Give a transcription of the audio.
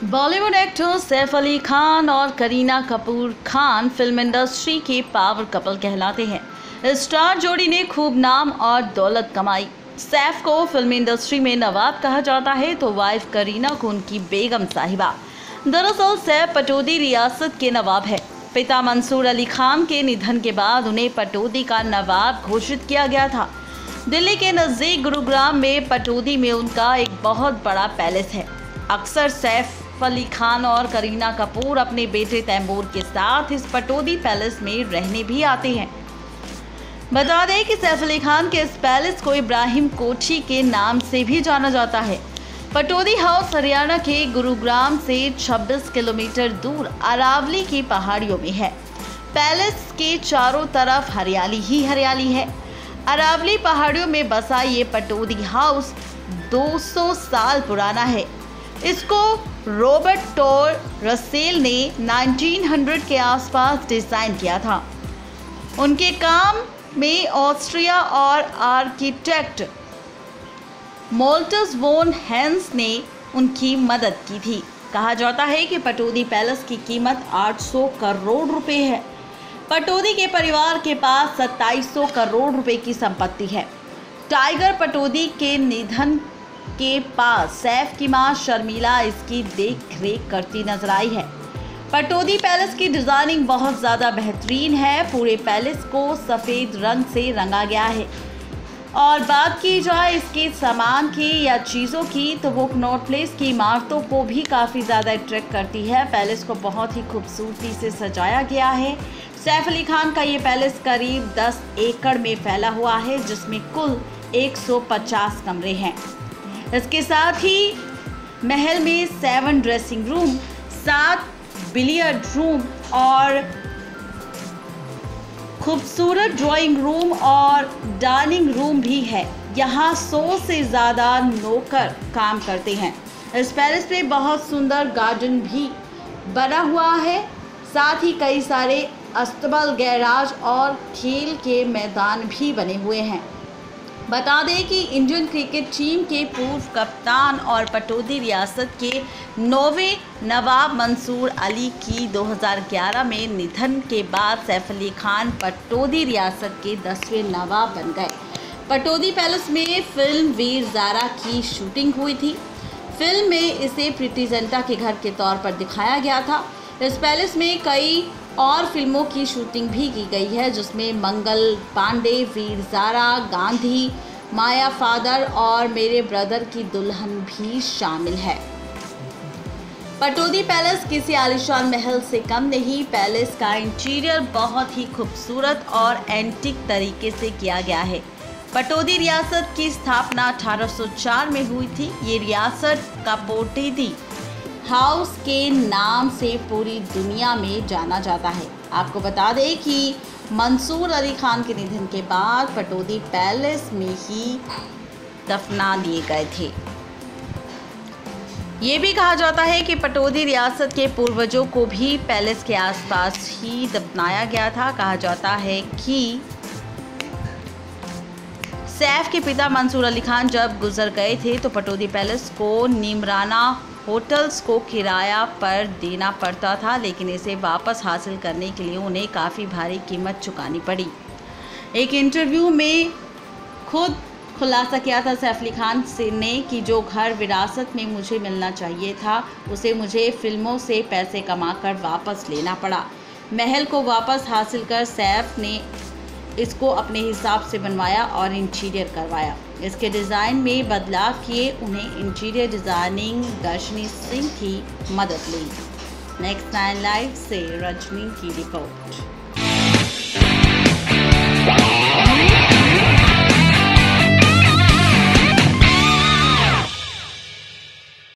Bollywood actor Saif Ali Khan और Kareena Kapoor Khan film industry के power couple कहलाते हैं। स्टार जोड़ी ने खूब नाम और दौलत कमाई। सैफ को फिल्म इंडस्ट्री में नवाब कहा जाता है तो वाइफ करीना को उनकी बेगम साहिबा। दरअसल सैफ पटौदी रियासत के नवाब है। पिता मंसूर अली खान के निधन के बाद उन्हें पटौदी का नवाब घोषित किया गया था। दिल्ली के नज़दीक गुरुग्राम में पटौदी में उनका एक बहुत बड़ा पैलेस है। अक्सर सैफ अली खान और करीना कपूर अपने बेटे तैमूर के साथ इस पटौदी पैलेस में रहने भी आते हैं। बता दें कि सैफ अली खान के इस पैलेस को इब्राहिम कोठी के नाम से भी जाना जाता है। पटौदी हाउस हरियाणा के गुरुग्राम से 26 किलोमीटर दूर अरावली की पहाड़ियों में है। पैलेस के चारों तरफ हरियाली ही हरियाली है। अरावली पहाड़ियों में बसा ये पटौदी हाउस 200 साल पुराना है। इसको रॉबर्ट टोर रसेल ने 1900 के आसपास डिज़ाइन किया था। उनके काम में ऑस्ट्रिया और आर्किटेक्ट मोल्टस वोन हेंस ने उनकी मदद की थी। कहा जाता है कि पटौदी पैलेस की कीमत 800 करोड़ रुपए है। पटौदी के परिवार के पास 2700 करोड़ रुपए की संपत्ति है। टाइगर पटौदी के निधन के पास सैफ की मां शर्मिला इसकी देख रेख करती नजर आई है। पटौदी पैलेस की डिजाइनिंग बहुत ज़्यादा बेहतरीन है। पूरे पैलेस को सफ़ेद रंग से रंगा गया है। और बात की जाए इसके सामान की या चीज़ों की तो वो कनॉट प्लेस की इमारतों को भी काफ़ी ज़्यादा अट्रैक्ट करती है। पैलेस को बहुत ही खूबसूरती से सजाया गया है। सैफ अली खान का ये पैलेस करीब 10 एकड़ में फैला हुआ है, जिसमें कुल 150 कमरे हैं। इसके साथ ही महल में 7 ड्रेसिंग रूम, 7 बिलियर्ड रूम और खूबसूरत ड्राइंग रूम और डाइनिंग रूम भी है। यहाँ 100 से ज़्यादा नौकर काम करते हैं। इस पैलेस में बहुत सुंदर गार्डन भी बना हुआ है। साथ ही कई सारे अस्तबल, गैराज और खेल के मैदान भी बने हुए हैं। बता दें कि इंडियन क्रिकेट टीम के पूर्व कप्तान और पटौदी रियासत के 9वें नवाब मंसूर अली की 2011 में निधन के बाद सैफ अली खान पटौदी रियासत के 10वें नवाब बन गए। पटौदी पैलेस में फिल्म वीर ज़ारा की शूटिंग हुई थी। फिल्म में इसे प्रीति जिंटा के घर के तौर पर दिखाया गया था। इस पैलेस में कई और फिल्मों की शूटिंग भी की गई है, जिसमें मंगल पांडे, वीर ज़ारा, गांधी, माया फादर और मेरे ब्रदर की दुल्हन भी शामिल है। पटौदी पैलेस किसी आलीशान महल से कम नहीं। पैलेस का इंटीरियर बहुत ही खूबसूरत और एंटीक तरीके से किया गया है। पटौदी रियासत की स्थापना 1804 में हुई थी। ये रियासत पटौदी हाउस के नाम से पूरी दुनिया में जाना जाता है। आपको बता दें कि मंसूर अली खान के निधन के बाद पटौदी पैलेस में ही दफना दिए गए थे। ये भी कहा जाता है कि पटौदी रियासत के पूर्वजों को भी पैलेस के आसपास ही दफनाया गया था। कहा जाता है कि सैफ के पिता मंसूर अली खान जब गुजर गए थे तो पटौदी पैलेस को नीमराना होटल्स को किराया पर देना पड़ता था, लेकिन इसे वापस हासिल करने के लिए उन्हें काफ़ी भारी कीमत चुकानी पड़ी। एक इंटरव्यू में खुद खुलासा किया था सैफ अली खान ने कि जो घर विरासत में मुझे मिलना चाहिए था उसे मुझे फिल्मों से पैसे कमाकर वापस लेना पड़ा। महल को वापस हासिल कर सैफ ने इसको अपने हिसाब से बनवाया और इंटीरियर करवाया। इसके डिज़ाइन में बदलाव किए। उन्हें इंटीरियर डिज़ाइनिंग दर्शनी सिंह की मदद ली। नेक्स्ट 9 लाइव से रजनी की रिपोर्ट।